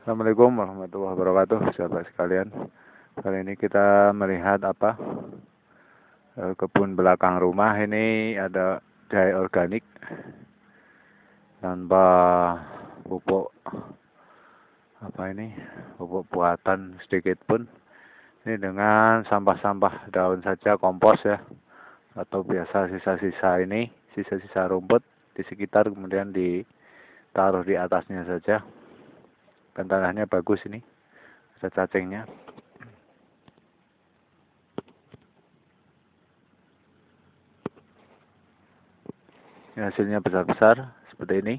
Assalamualaikum warahmatullahi wabarakatuh, sahabat sekalian. Kali ini kita melihat kebun belakang rumah ini ada jahe organik tanpa pupuk pupuk buatan sedikit pun. Ini dengan sampah-sampah daun saja, kompos ya, atau biasa sisa-sisa rumput di sekitar, kemudian ditaruh di atasnya saja. Dan tanahnya bagus ini, ada cacingnya. Ini hasilnya besar-besar seperti ini.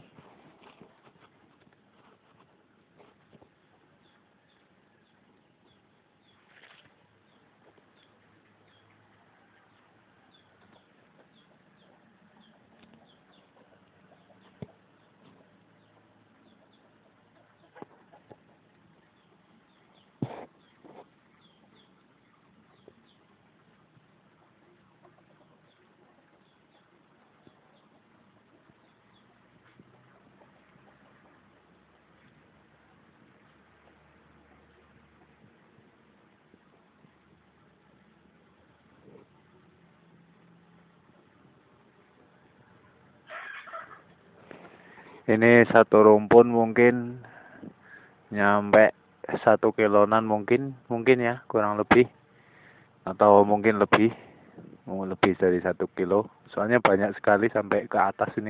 Ini satu rumpun mungkin nyampe 1 kiloan mungkin ya, kurang lebih, atau mungkin lebih dari 1 kilo. Soalnya banyak sekali sampai ke atas ini.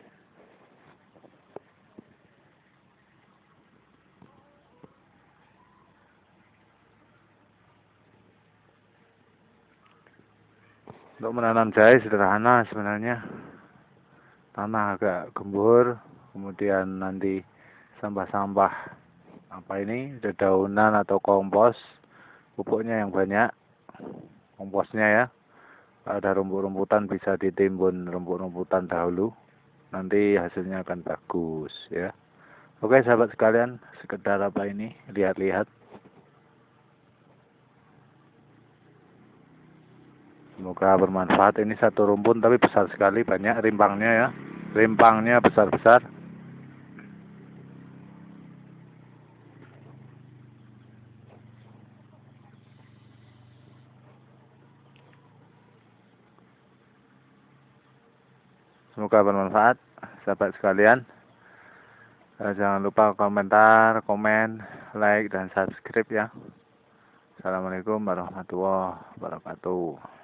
Untuk menanam jahe sederhana sebenarnya. Tanah agak gembur, kemudian nanti sampah-sampah dedaunan atau kompos, pupuknya yang banyak, komposnya ya. Ada rumput-rumputan bisa ditimbun rumput-rumputan dahulu, nanti hasilnya akan bagus ya. Oke sahabat sekalian, sekedar lihat-lihat. Semoga bermanfaat. Ini satu rumpun tapi besar sekali, banyak rimpangnya ya. Rimpangnya besar-besar. Semoga bermanfaat sahabat sekalian. Jangan lupa komentar, komen, like, dan subscribe ya. Assalamualaikum warahmatullahi wabarakatuh.